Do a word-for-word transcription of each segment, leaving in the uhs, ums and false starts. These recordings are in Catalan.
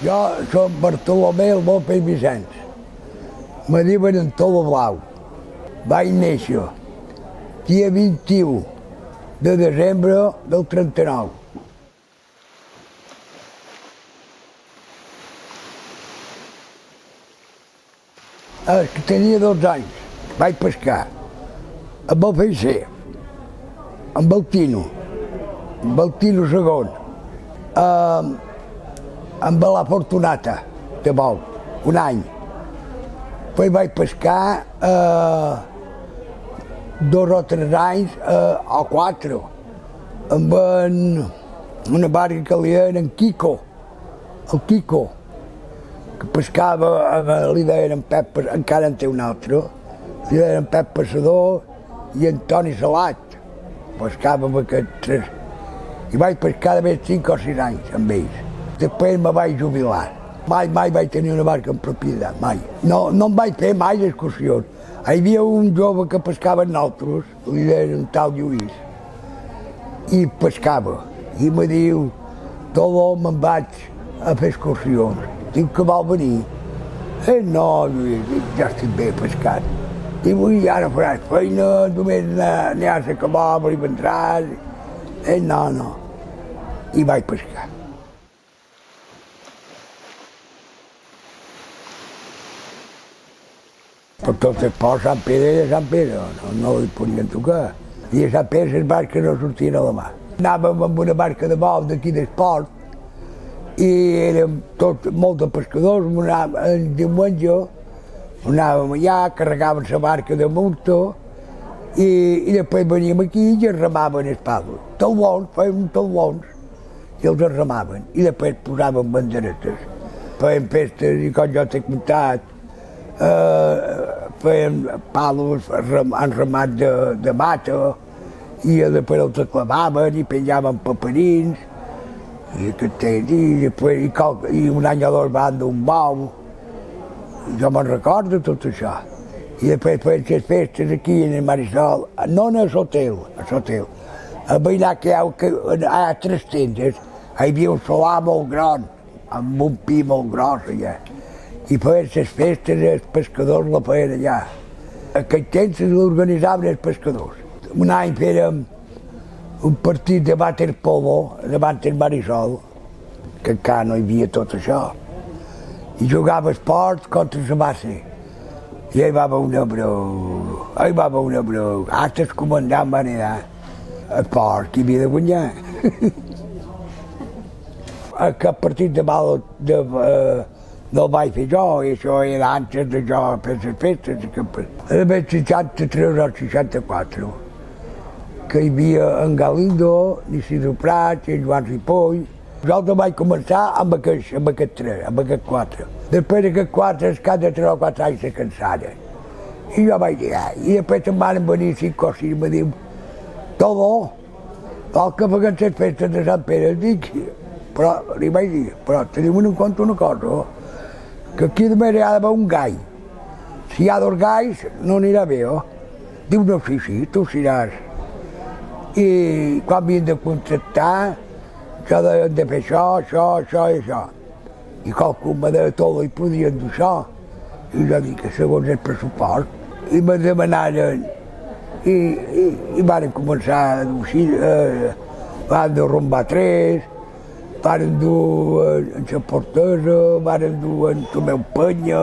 Jo soc Bartolomé López Vicens. Me diuen en Tolo Blau. Vaig néixer dia vint-i-u de desembre del trenta-nou. El que tenia dotze anys vaig pescar amb el Feixer, amb el Tino, amb el Tino segon, amb, amb la Fortunata de Bou, un any. Després vaig pescar eh, dos o tres anys, eh, o quatre, amb en, una barca que li deien en Quico, el Quico, que pescava, li deien en Pep, encara en té un altre, li deien en Pep Passador i en Toni Salat. Pescava amb aquests tres. I vaig pescar de més cinc o sis anys amb ells. Després me vaig jubilar. Mai, mai vaig tenir una barca en propietat, mai. No, no em vaig fer mai d'excursions. Hi havia un jove que pescava amb nosaltres, li deien un tal Lluís, i pescava. I me diu, Tolo, me'n vaig a fer excursions. Diu que vol venir. Eh, no, Lluís, ja estic bé pescant. Diu, i ara faràs feina, només aniràs a acabar i vendràs. Eh, no, no. I vaig pescar. Per tot el port, Sant Pere i Sant Pere, no, no li podien tocar. I a Sant Pere les barques no sortien a la mà. Anàvem amb una barca de vol d'aquí del port i érem tots, molts de pescadors, el diumenge anàvem allà, carregaven la barca de multa i, i després veníem aquí i ens remaven els palos. Talbons, fèiem talbons i els remaven i després posaven banderetes. Fèiem festes i com jo t'he contat, Uh, feien palos enramats de, de mata i després els clavaven i penjaven paperins i, i, després, i, i un any o dos van d'un bou. Jo me'n recordo tot això. I després feien les festes aquí en el Marisol, no en l'hotel, a l'hotel. A veïnar que hi ha, que, hi ha tres tendes, hi havia un solar molt gran, amb un pi molt gros allà. I feien les festes, els pescadors la feien allà. Aquell temps l'organitzaven els pescadors. Un any fèiem un partit de waterpolo davant del Marisol, que encara no hi havia tot això. I jugava esport contra la base. I hi va haver una brou, hi va haver una brou. Hasta el comandant va anar al port, qui havia de guanyar. Aquest partit de mal de... Uh, no el vaig fer jo, i això era antes de jo fer les festes. Era el seixanta-tres o seixanta-quatre, que hi havia en Galindo, l'Isidro Prat, en Joan Ripoll. Nosaltres vaig començar amb aquests, amb aquests tres, amb aquests quatre. Després d'aquests quatre, cada tres o quatre anys se cansaren. I jo vaig dir, ah, i després em van venir cinc o sis, me diu, Tolo, vol que faguen les festes de Sant Pere? Dic, però li vaig dir, però tenim en compte una cosa, que aquí de més hi ha d'haver un gai. Si hi ha dos gais, no anirà bé, oh? Diu, no, sí, sí, tu seràs. I quan havien de contractar, jo deien de fer això, això, això i això. I qualcú me deia tot i podien dur això. I jo dic que segons el pressupost. I me demanaren, i, i, i van començar a dur així, eh, van derrumbar tres, varen dur en la Portesa, varen dur en Tomeu Penya,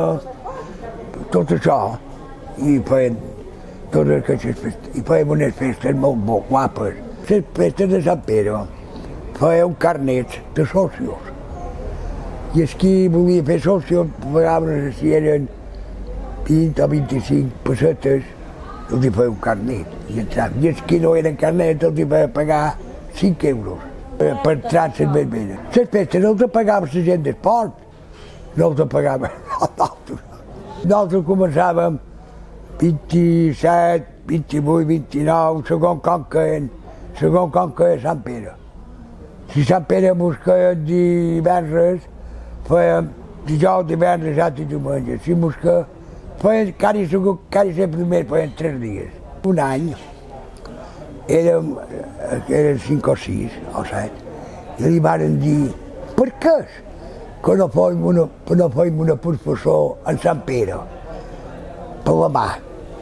tot això. I feien totes aquestes festes. I feien unes festes molt molt guapes. Les festes de Sant Pere feien carnets de socios. I els qui volia fer socios pagaven, si eren vint o vint-i-cinc pessetes, els hi feia un carnet. I els qui no eren carnets els hi feia pagar cinc euros. Per entrar les vermelles. Les festes no els pagava la gent del port, no els pagava nosaltres. Nosaltres començàvem vint-i-set, vint-i-vuit, vint-i-nou, segons com queien, segons com queia Sant Pere. Si Sant Pere mos queia divendres, fèiem dijous, divendres, dissabte i diumenge. Si mos queia, fèiem quasi segur, quasi sempre només fèiem tres dies. Un any. Érem, eren cinc o sis o set, i li varen dir, per què? que no fèiem una, que no fèiem una professó en Sant Pere, per la mà.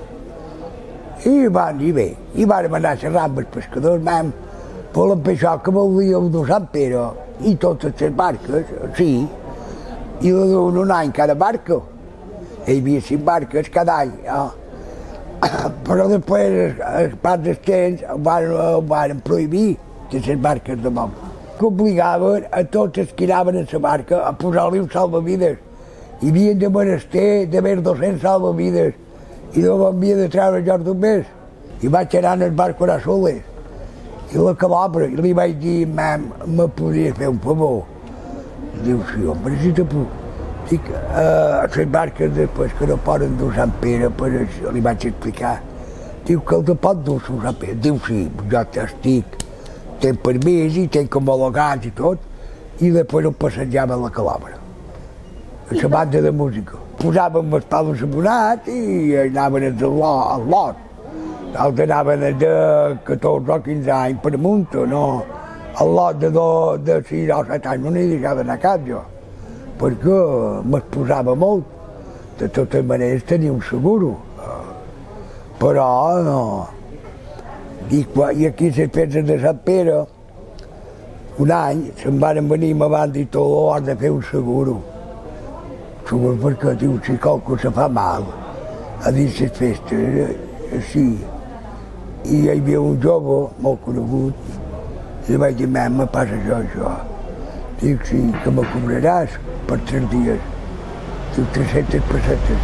I van dir bé, i vàrem anar a xerrar amb els pescadors, vam, volem pensar que volíem de Sant Pere i totes les barques, sí, i d'un un any cada barca. Hi havia cinc barques cada any, eh? Però després, els pas del temps, van, van prohibir de les barques de món, que obligaven a tots els que anaven en la barca a posar-li un salvavides. Hi havia de menester de més dos-cents salvavides i no m'havia de treure jo d'un mes. I vaig anar en el barco a soles i la calabra, i li vaig dir, mam, me podries fer un favor? Diu, sí, home, si te puc. Dic, a les barques després que no poden dur Sant Pere, per això li vaig explicar. Diu que el te pot dur Sant Pere. Diu, sí, jo estic, tenc permís i tenc homologats i tot, i després ho passejava a la calabra, a la banda de música. Posàvem els palos abonats i anaven al lot. Nosaltres anaven de catorze o quinze anys per amunt, no? Al lot de, do, de sis o set anys no n'hi deixava anar cap jo, perquè m'exposava molt. De totes maneres tenia un seguro, però no. Dic, i aquí les festes de Sant Pere, un any se'n van venir i me van dir tot, has de fer un seguro. Seguro perquè, diu, si qualcú se fa mal a dins les festes, sí. I hi havia un jove molt conegut, i li vaig dir, mem, me passa això, això. Dic, sí, que me cobraràs per tres dies. Diu, tres-centes pessetes.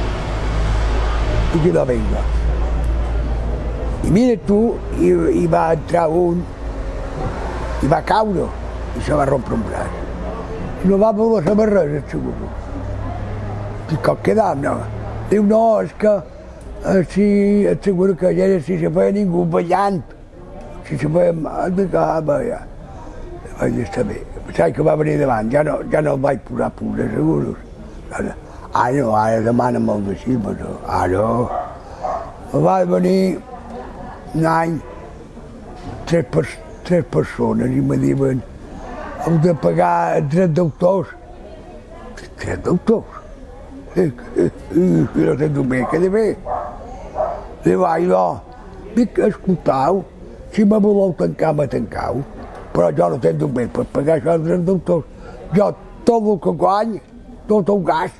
I que no venga. I mira tu, i, i va entrar un, i va caure, i se va rompre un braç. I no va voler saber res, el seguro. Dic, com quedam, no? Diu, no, és que si et seguro que allà si se feia ningú ballant, si se feia mal, dic, ah, ja. Vaig dir, està bé. Saps que va venir davant, ja no, ja no el vaig posar punts de seguros. Ara, ara no, ara demana molt d'així, però ara... Va venir un any, tres, per, tres persones i me diuen, heu de pagar drets d'autors. Drets d'autors? I no sento bé, què de bé? Li vaig dir, dic, escoltau, si me voleu tancar, me tancau, però jo no sento bé per pagar això als drets d'autors. Jo tot el que guany, tot ho gast.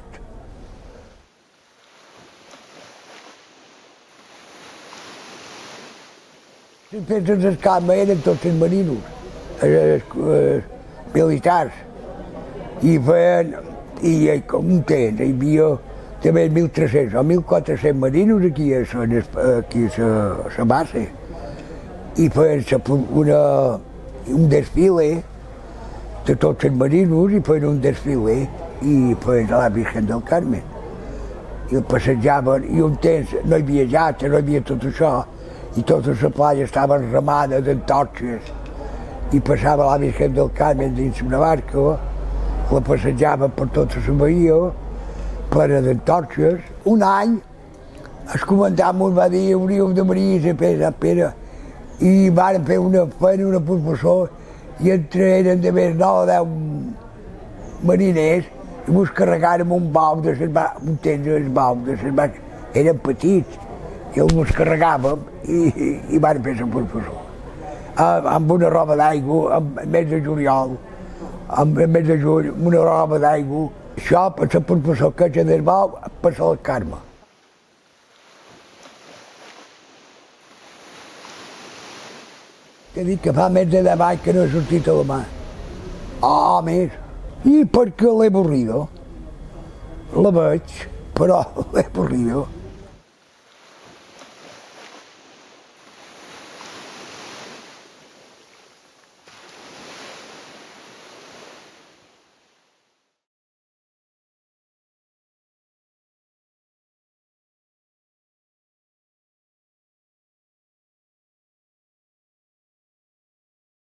Les festes d'escama eren tots els marinos, els militars, i feien, i com un temps, hi havia també mil tres-cents o mil quatre-cents marinos aquí a la base, i feien una, un desfile de tots els marinos, i feien un desfile, i feien a la Virgen del Carmen. I el passejaven, i un temps no hi havia jats, no hi havia tot això, i totes les platges estaven remades en torxes, i passava la Virgen del Carmen dins una barca, la passejava per tota la bahia, plena d'antorxes. Un any, el comandant ens va dir que hauríem de venir a Sant Pere, i van fer una feina, una professor, i entre eren de més nou o deu mariners, i ens carregàrem un bau de les barques, un temps de les bau de les barques, eren petits, i els ens carregàvem i, i van fer la professor. Amb una roba d'aigua, al mes de juliol, al mes de juny, una roba d'aigua, això per la professor que ja del bau, per la Carme. T'he dit que fa més de deu anys que no he sortit a la mà. Ah, més. I perquè l'he avorrido. La veig, però l'he avorrido.